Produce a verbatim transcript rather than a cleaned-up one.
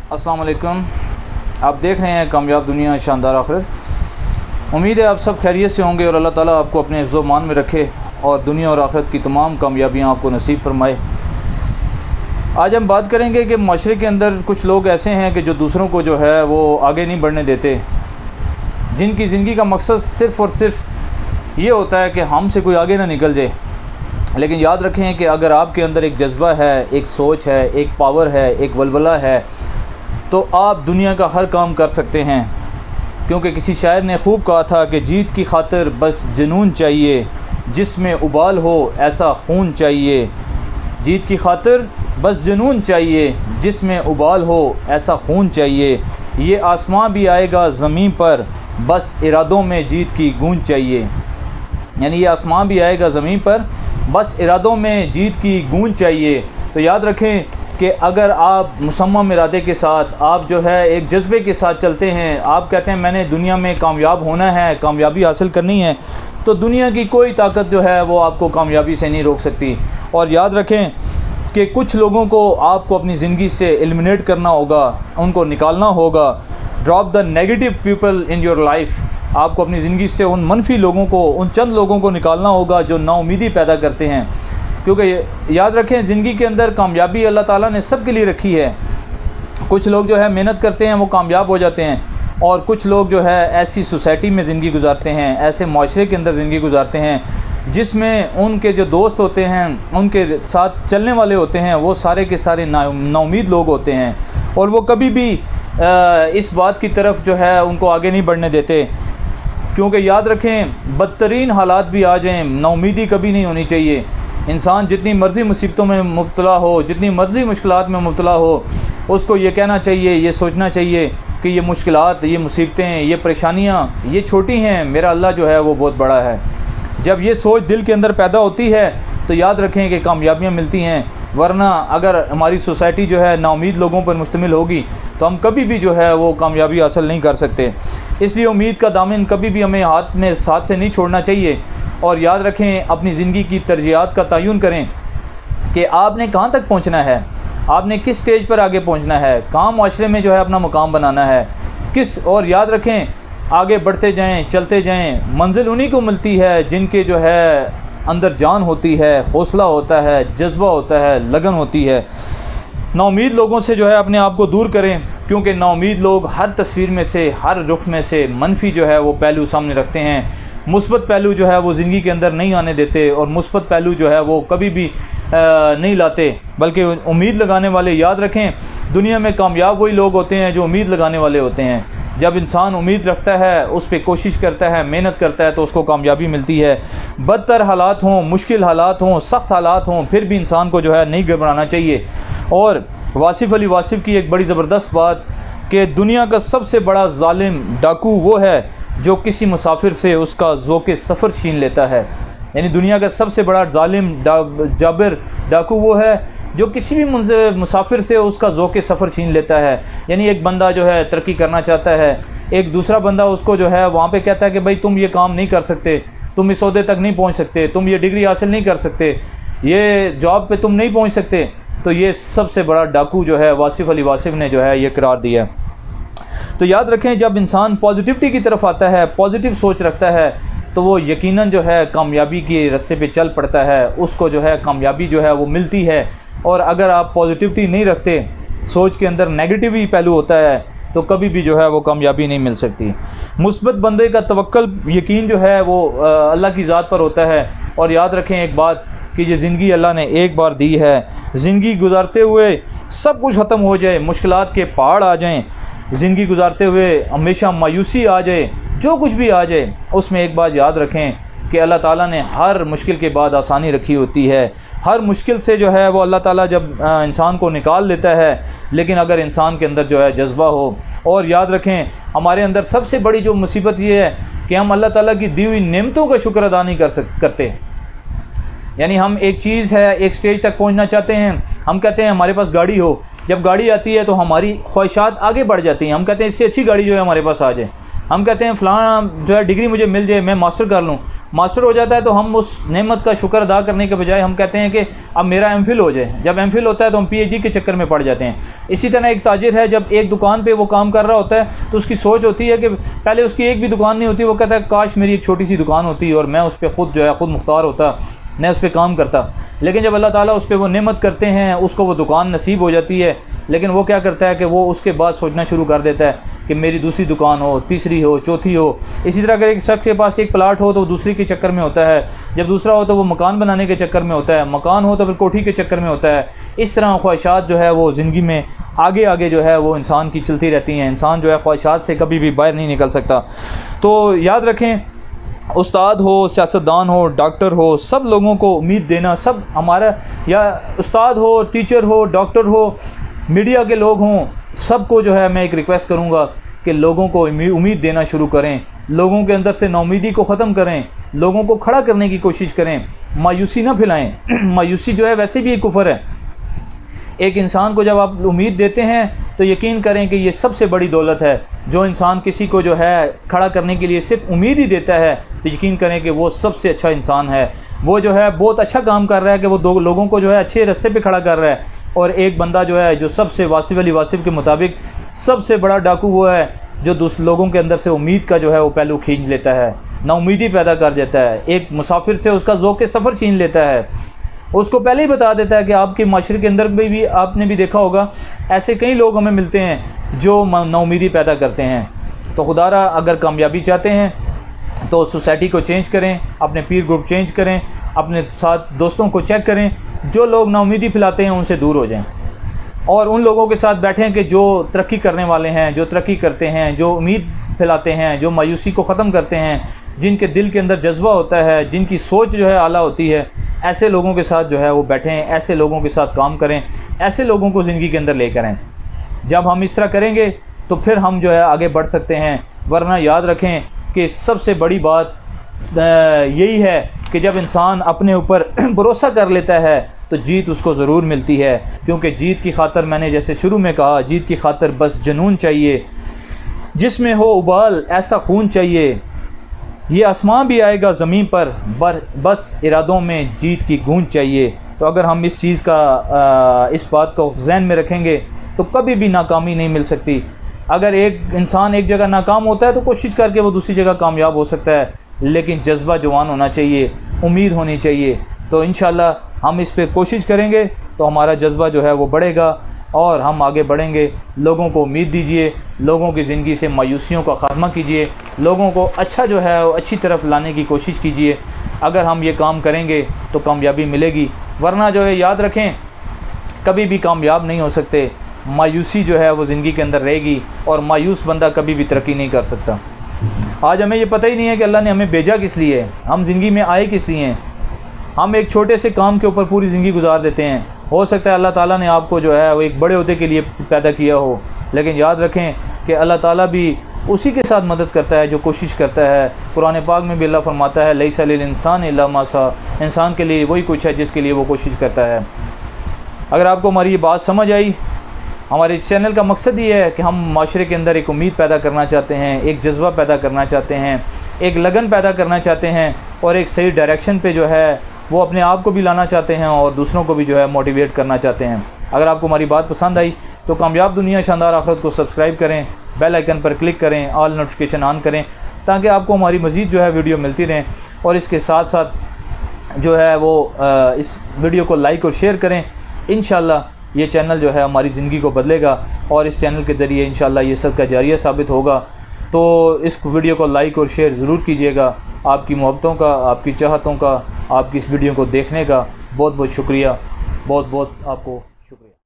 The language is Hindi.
अस्सलाम वालेकुम। आप देख रहे हैं कामयाब दुनिया शानदार आखिरत। उम्मीद है आप सब खैरियत से होंगे और अल्लाह ताला आपको अपने हिफ्ज़ व मान में रखे और दुनिया और आखिरत की तमाम कामयाबियाँ आपको नसीब फरमाए। आज हम बात करेंगे कि माशरे के अंदर कुछ लोग ऐसे हैं कि जो दूसरों को जो है वो आगे नहीं बढ़ने देते, जिनकी ज़िंदगी का मकसद सिर्फ़ और सिर्फ ये होता है कि हमसे कोई आगे ना निकल जाए। लेकिन याद रखें कि अगर आपके अंदर एक जज्बा है, एक सोच है, एक पावर है, एक वलवला है, तो आप दुनिया का हर काम कर सकते हैं। क्योंकि किसी शायर ने खूब कहा था कि जीत की खातिर बस जुनून चाहिए, जिसमें उबाल हो ऐसा खून चाहिए। जीत की खातिर बस जुनून चाहिए, जिसमें उबाल हो ऐसा खून चाहिए। ये आसमां भी आएगा ज़मीन पर, बस इरादों में जीत की गूंज चाहिए। यानी ये आसमां भी आएगा ज़मीन पर, बस इरादों में जीत की गूंज चाहिए। तो याद रखें कि अगर आप मुसम्मम इरादे के साथ, आप जो है एक जज्बे के साथ चलते हैं, आप कहते हैं मैंने दुनिया में कामयाब होना है, कामयाबी हासिल करनी है, तो दुनिया की कोई ताकत जो है वो आपको कामयाबी से नहीं रोक सकती। और याद रखें कि कुछ लोगों को आपको अपनी ज़िंदगी से एलिमिनेट करना होगा, उनको निकालना होगा। Drop the negative people in your life. आपको अपनी ज़िंदगी से उन मनफी लोगों को, उन चंद लोगों को निकालना होगा जो नाउमीदी पैदा करते हैं। क्योंकि याद रखें ज़िंदगी के अंदर कामयाबी अल्लाह ताला ने सब के लिए रखी है। कुछ लोग जो है मेहनत करते हैं, वो कामयाब हो जाते हैं, और कुछ लोग जो है ऐसी सोसाइटी में ज़िंदगी गुजारते हैं, ऐसे माशरे के अंदर ज़िंदगी गुजारते हैं जिसमें उनके जो दोस्त होते हैं, उनके साथ चलने वाले होते हैं, वो सारे के सारे नाउमीद लोग होते हैं, और वो कभी भी इस बात की तरफ जो है उनको आगे नहीं बढ़ने देते। क्योंकि याद रखें बदतरीन हालात भी आ जाएं, नाउमीदी कभी नहीं होनी चाहिए। इंसान जितनी मर्ज़ी मुसीबतों में मुब्तला हो, जितनी मर्ज़ी मुश्किलात में मुब्तला हो, उसको ये कहना चाहिए, ये सोचना चाहिए कि ये मुश्किलात, ये मुसीबतें, ये परेशानियाँ, ये छोटी हैं, मेरा अल्लाह जो है वो बहुत बड़ा है। जब ये सोच दिल के अंदर पैदा होती है तो याद रखें कि कामयाबियाँ मिलती हैं। वरना अगर हमारी सोसाइटी जो है नाउमीद लोगों पर मुश्तमिल होगी तो हम कभी भी जो है वो कामयाबी हासिल नहीं कर सकते। इसलिए उम्मीद का दामन कभी भी हमें हाथ में साथ से नहीं छोड़ना चाहिए। और याद रखें अपनी ज़िंदगी की तरजीहात का तयन करें कि आपने कहाँ तक पहुँचना है, आपने किस स्टेज पर आगे पहुँचना है, कहाँ माशरे में जो है अपना मुकाम बनाना है, किस। और याद रखें आगे बढ़ते जाएं, चलते जाएं। मंजिल उन्हीं को मिलती है जिनके जो है अंदर जान होती है, हौसला होता है, जज्बा होता है, लगन होती है। नाउमीद लोगों से जो है अपने आप को दूर करें, क्योंकि नाउमीद लोग हर तस्वीर में से, हर रुख में से मनफी जो है वो पहलू सामने रखते हैं। मुस्बत पहलू जो है वो ज़िंदगी के अंदर नहीं आने देते, और मुस्बत पहलू जो है वो कभी भी आ, नहीं लाते, बल्कि उम्मीद लगाने वाले। याद रखें दुनिया में कामयाब वही लोग होते हैं जो उम्मीद लगाने वाले होते हैं। जब इंसान उम्मीद रखता है, उस पर कोशिश करता है, मेहनत करता है, तो उसको कामयाबी मिलती है। बदतर हालात हों, मुश्किल हालात हों, सख्त हालात हों, फिर भी इंसान को जो है नहीं घबराना चाहिए। और वासिफ़ अली वासिफ़ की एक बड़ी ज़बरदस्त बात कि दुनिया का सबसे बड़ा ज़ालिम डाकू वो है जो किसी मुसाफिर से उसका ज़ौक़ सफ़र छीन लेता है। यानी दुनिया का सबसे बड़ा ज़ालिम डा, जाबिर डाकू वो है जो किसी भी मुसाफिर से उसका ज़ौक़ सफ़र छीन लेता है। यानी एक बंदा जो है तरक्की करना चाहता है, एक दूसरा बंदा उसको जो है वहाँ पे कहता है कि भाई तुम ये काम नहीं कर सकते, तुम इस ओहदे तक नहीं पहुँच सकते, तुम ये डिग्री हासिल नहीं कर सकते, ये जॉब पे तुम नहीं पहुँच सकते। तो ये सबसे बड़ा डाकू जो है वासिफ़ अली वासिफ़ ने जो है ये करार दिया। तो याद रखें जब इंसान पॉजिटिविटी की तरफ आता है, पॉजिटिव सोच रखता है, तो वो यकीनन जो है कामयाबी के रास्ते पे चल पड़ता है, उसको जो है कामयाबी जो है वो मिलती है। और अगर आप पॉजिटिविटी नहीं रखते, सोच के अंदर नेगेटिव ही पहलू होता है, तो कभी भी जो है वो कामयाबी नहीं मिल सकती। मुस्बत बंदे का तवक्कल, यकीन जो है वो अल्लाह की ज़ात पर होता है। और याद रखें एक बात कि ये ज़िंदगी अल्लाह ने एक बार दी है, ज़िंदगी गुजारते हुए सब कुछ ख़त्म हो जाए, मुश्किलात के पहाड़ आ जाएँ, ज़िंदगी गुजारते हुए हमेशा मायूसी आ जाए, जो कुछ भी आ जाए, उसमें एक बात याद रखें कि अल्लाह ताला ने हर मुश्किल के बाद आसानी रखी होती है। हर मुश्किल से जो है वो अल्लाह ताला जब इंसान को निकाल लेता है, लेकिन अगर इंसान के अंदर जो है जज्बा हो। और याद रखें हमारे अंदर सबसे बड़ी जो मुसीबत ये है कि हम अल्लाह ताला की दी हुई नेमतों का शुक्र अदा नहीं कर सक करते। यानी हम एक चीज़ है, एक स्टेज तक पहुंचना चाहते हैं, हम कहते हैं हमारे पास गाड़ी हो, जब गाड़ी आती है तो हमारी ख्वाहिशात आगे बढ़ जाती हैं, हम कहते हैं इससे अच्छी गाड़ी जो है हमारे पास आ जाए। हम कहते हैं फ़लाँ जो है डिग्री मुझे मिल जाए, मैं मास्टर कर लूँ, मास्टर हो जाता है तो हम उस नेमत का शुक्र अदा करने के बजाय हम कहते हैं कि अब मेरा एम फिल हो जाए। जब एम फिल होता है तो हम पी एच डी के चक्कर में पड़ जाते हैं। इसी तरह एक ताजिर है, जब एक दुकान पे वो काम कर रहा होता है तो उसकी सोच होती है कि पहले उसकी एक भी दुकान नहीं होती, वो कहता है काश मेरी एक छोटी सी दुकान होती और मैं उस पर ख़ुद जो है ख़ुद मुख्तार होता, मैं उस पर काम करता। लेकिन जब अल्लाह ताला उस पर वो नेमत करते हैं, उसको वो दुकान नसीब हो जाती है, लेकिन वो क्या करता है कि वो उसके बाद सोचना शुरू कर देता है कि मेरी दूसरी दुकान हो, तीसरी हो, चौथी हो। इसी तरह अगर एक शख्स के पास एक प्लाट हो तो वो दूसरी के चक्कर में होता है, जब दूसरा हो तो वो मकान बनाने के चक्कर में होता है, मकान हो तो फिर कोठी के चक्कर में होता है। इस तरह ख्वाहिशात जो है वो ज़िंदगी में आगे आगे जो है वो इंसान की चलती रहती हैं। इंसान जो है ख्वाहिशात से कभी भी बाहर नहीं निकल सकता। तो याद रखें, उस्ताद हो, सियासतदान हो, डॉक्टर हो, सब लोगों को उम्मीद देना, सब हमारा, या उस्ताद हो, टीचर हो, डॉक्टर हो, मीडिया के लोग हों, सबको जो है मैं एक रिक्वेस्ट करूंगा कि लोगों को उम्मीद देना शुरू करें, लोगों के अंदर से नाउमीदी को ख़त्म करें, लोगों को खड़ा करने की कोशिश करें, मायूसी ना फैलाएं। मायूसी जो है वैसे भी एक कुफर है। एक इंसान को जब आप उम्मीद देते हैं तो यकीन करें कि ये सबसे बड़ी दौलत है। जो इंसान किसी को जो है खड़ा करने के लिए सिर्फ उम्मीद ही देता है तो यकीन करें कि वो सबसे अच्छा इंसान है। वो जो है बहुत अच्छा काम कर रहा है कि वो दो लोगों को जो है अच्छे रास्ते पे खड़ा कर रहा है। और एक बंदा जो है जो सबसे वासिफ अली वासिफ के मुताबिक सबसे बड़ा डाकू वो है जो दूसरे लोगों के अंदर से उम्मीद का जो है वो पहलू खींच लेता है, नाउमीदी पैदा कर देता है। एक मुसाफिर से उसका ज़ौक़ सफ़र छीन लेता है, उसको पहले ही बता देता है कि आपके माशरे के अंदर भी, भी आपने भी देखा होगा ऐसे कई लोग हमें मिलते हैं जो नाउमीदी पैदा करते हैं। तो खुदारा अगर कामयाबी चाहते हैं तो सोसाइटी को चेंज करें, अपने पीर ग्रुप चेंज करें, अपने साथ दोस्तों को चेक करें, जो लोग नाउमीदी फैलाते हैं उनसे दूर हो जाएं और उन लोगों के साथ बैठें कि जो तरक्की करने वाले हैं, जो तरक्की करते हैं, जो उम्मीद फैलाते हैं, जो मायूसी को ख़त्म करते हैं, जिनके दिल के अंदर जज्बा होता है, जिनकी सोच जो है आला होती है। ऐसे लोगों के साथ जो है वो बैठें, ऐसे लोगों के साथ काम करें, ऐसे लोगों को ज़िंदगी के अंदर लेकर आएँ। जब हम इस तरह करेंगे तो फिर हम जो है आगे बढ़ सकते हैं। वरना याद रखें कि सबसे बड़ी बात यही है कि जब इंसान अपने ऊपर भरोसा कर लेता है तो जीत उसको ज़रूर मिलती है। क्योंकि जीत की खातर, मैंने जैसे शुरू में कहा, जीत की खातर बस जुनून चाहिए, जिसमें हो उबाल ऐसा खून चाहिए, ये आसमां भी आएगा ज़मीन पर, बर बस इरादों में जीत की गूंज चाहिए। तो अगर हम इस चीज़ का आ, इस बात को जहन में रखेंगे तो कभी भी नाकामी नहीं मिल सकती। अगर एक इंसान एक जगह नाकाम होता है तो कोशिश करके वो दूसरी जगह कामयाब हो सकता है, लेकिन जज्बा जवान होना चाहिए, उम्मीद होनी चाहिए। तो इंशाल्लाह हम इस पर कोशिश करेंगे तो हमारा जज्बा जो है वो बढ़ेगा और हम आगे बढ़ेंगे। लोगों को उम्मीद दीजिए, लोगों की ज़िंदगी से मायूसियों का ख़ात्मा कीजिए, लोगों को अच्छा जो है वो अच्छी तरफ लाने की कोशिश कीजिए। अगर हम ये काम करेंगे तो कामयाबी मिलेगी, वरना जो है याद रखें कभी भी कामयाब नहीं हो सकते। मायूसी जो है वो ज़िंदगी के अंदर रहेगी और मायूस बंदा कभी भी तरक्की नहीं कर सकता। आज हमें ये पता ही नहीं है कि अल्लाह ने हमें भेजा किस लिए, हम ज़िंदगी में आए किस लिए हैं। हम एक छोटे से काम के ऊपर पूरी ज़िंदगी गुजार देते हैं। हो सकता है अल्लाह ताला ने आपको जो है वो एक बड़े ओहदे के लिए पैदा किया हो, लेकिन याद रखें कि अल्लाह ताला भी उसी के साथ मदद करता है जो कोशिश करता है। कुरान पाक में भी अल्लाह फरमाता है लैसा लिल इंसान इल्ला मा सा, इंसान के लिए वही कुछ है जिसके लिए वो कोशिश करता है। अगर आपको हमारी ये बात समझ आई, हमारे चैनल का मकसद ये है कि हम माशरे के अंदर एक उम्मीद पैदा करना चाहते हैं, एक जज्बा पैदा करना चाहते हैं, एक लगन पैदा करना चाहते हैं और एक सही डायरेक्शन पे जो है वो अपने आप को भी लाना चाहते हैं और दूसरों को भी जो है मोटिवेट करना चाहते हैं। अगर आपको हमारी बात पसंद आई तो कामयाब दुनिया शानदार आखिरत को सब्सक्राइब करें, बेल आइकन पर क्लिक करें, ऑल नोटिफिकेशन ऑन करें ताकि आपको हमारी मज़ीद जो है वीडियो मिलती रहें। और इसके साथ साथ जो है वो इस वीडियो को लाइक और शेयर करें। इंशाल्लाह ये चैनल जो है हमारी ज़िंदगी को बदलेगा और इस चैनल के ज़रिए इंशाल्लाह ये सदका जारिया साबित होगा। तो इस वीडियो को लाइक और शेयर ज़रूर कीजिएगा। आपकी मोहब्बतों का, आपकी चाहतों का, आपकी इस वीडियो को देखने का बहुत बहुत शुक्रिया। बहुत बहुत आपको शुक्रिया।